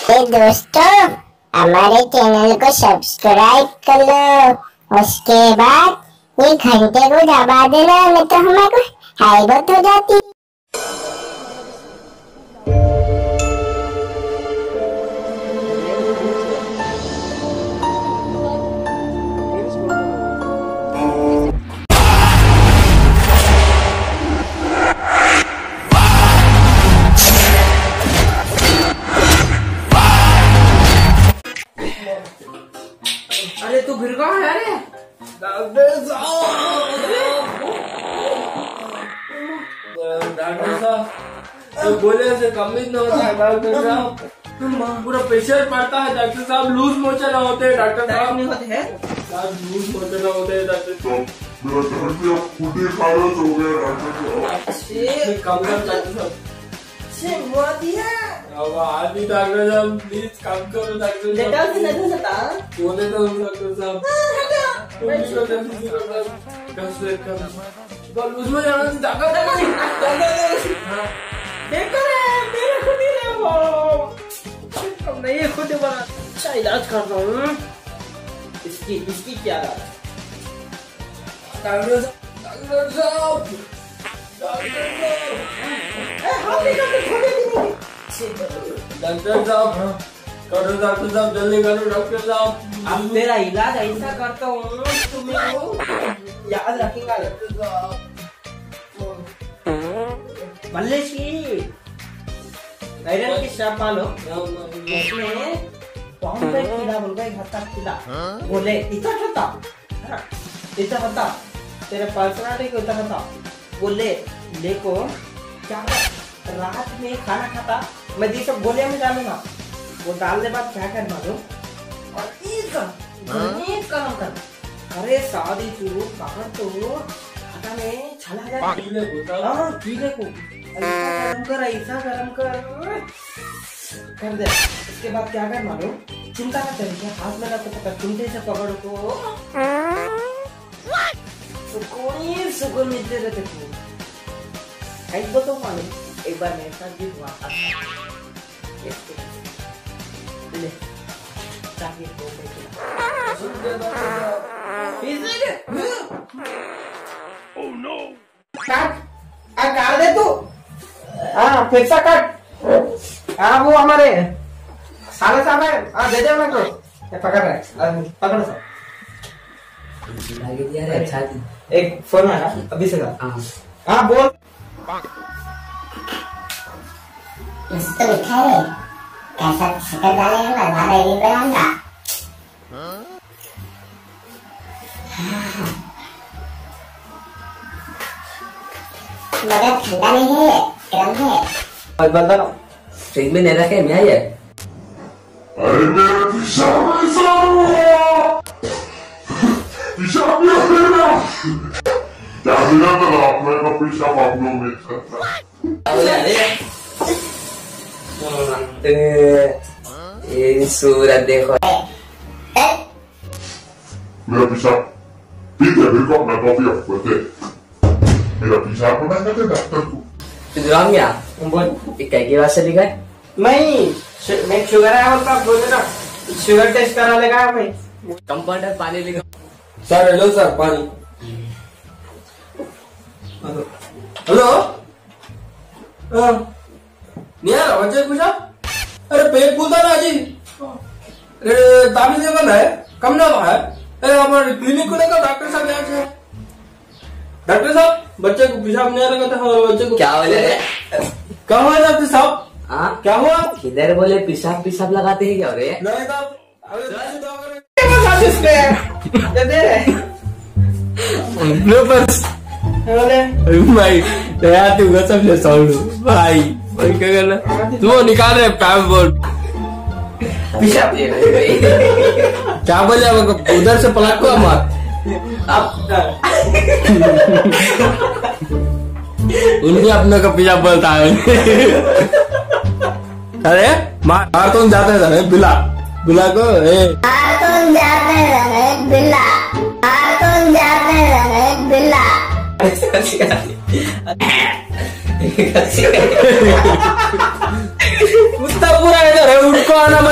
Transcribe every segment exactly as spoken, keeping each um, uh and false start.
हे दोस्तों, हमारे चैनल को सब्सक्राइब कर लो, उसके बाद ये घंटे को दबा देना, नहीं तो हमारे को हाइबत हो जाती। अरे तू गिर गया है? अरे डॉक्टर साहब, डॉक्टर साहब तो बोले से कम ही न होता है। डॉक्टर साहब पूरा प्रेशर पड़ता है। डॉक्टर साहब लूज मोशन होते हैं। डॉक्टर साहब नहीं होते हैं, लूज मोशन होते हैं। डॉक्टर साहब मेरा दर्द या खुद ही खारिज हो गया। डॉक्टर साहब कम कर। डॉक्टर साहब दिया अब आदमी डॉक्टर साहब प्लीज कम करो। डॉक्टर लेटा से नहीं सकता बोले तो डॉक्टर साहब उसमें जाना देखो मेरे खुद ही है वो, मैं खुद ही बना अच्छा इलाज कर रहा हूँ। इसकी इसकी क्या डॉक्टर डॉक्टर साहब डॉक्टर साहब करो। डॉक्टर साहब जल्दी करो। डॉक्टर साहब अब मेरा इलाज ऐसा करता हूँ, तुम्हें याद रखेगा। डॉक्टर साहब मल्लेश की आयरन की शॉप वालो उसमें पाँव पे खिला बोल गए, घटा खिला बोले इतना होता इतना होता तेरे पर्सनालिटी को इतना होता बोले देखो क्या रात में खाना खाता मैं दी सब गोलियां में डालूंगा, वो डालने बाद क्या कर मालूम और एक काम कर। अरे शादी तू पकड़ तो खाता में छला जाए। हाँ पीले को ऐसा गरम कर, ऐसा गरम कर कर दे। उसके बाद क्या कर मालूम, चिंता मत करिए, हाथ में रखो पकड़, चिंते से पकड़ को सुकून ही सुकून मिलते रहते को। एक बार तो मालूम, एक बार मेरे साथ भी हुआ था। ले चाहिए तो ओह नो, काट आ काट दे तू। हाँ फिर से काट। हाँ वो हमारे साले साहब है, हाँ दे दे मेरे को। ये पकड़ रहा है, पकड़ सा। अच्छा एक फोन आया अभी से। हाँ हाँ बोल। इसको लिखा है कैसा शक्कर डालेगा, हमारा ये बनाऊंगा। मगर ठंडा नहीं है, गर्म है। और बंदा ना फ्रिज में नहीं रखे मैं ये। अरे मेरा पेशाब ऐसा हुआ, पेशाब भी हो गया। क्या मिला था आपने का पेशाब आप लोग में था? ये सूरत देखो। मेरा पेशाब पी गया, फिर को अपना कॉफी आप करते। मेरा पेशाब होना कहते डॉक्टर को। जुराम क्या बोल क्या बात से लिखा है? मैं मैं शुगर है और का बोले ना शुगर टेस्ट करा लेगा। मैं कंपाउंडर पानी लिखा। सर हेलो सर पानी। हेलो नहीं आ रहा बच्चे पूछा। अरे पेट फूलता ना जी, अरे दाबी जगह है कम ना है। अरे हमारे क्लिनिक को लेकर डॉक्टर साहब यहाँ से। डॉक्टर साहब बच्चे को पेशाब नहीं आ रहा था, हमारे बच्चे को क्या बोले? क्या हुआ डॉक्टर साहब? हाँ क्या हुआ? किधर बोले पेशाब पेशाब लगाते हैं क्या? रे नहीं साहब भाई तैयार तू सब ले साउंड भाई भाई क्या करना तू निकाल रहे पैम बोर्ड पेशाब क्या बोले उधर से पलट को मत उनके अपने का पेशाब बोलता है। अरे मार तो जाते रहे बिला बिला को तुम जाते रहे बिल्ला, तुम जाते रहे बिल्ला। कुत्ता पूरा इधर है, उनको आना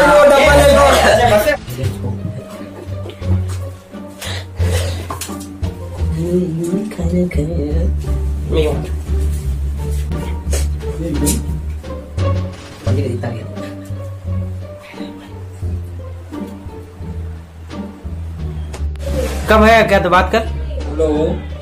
खाना खाया मैं कब है क्या तो बात कर। हेलो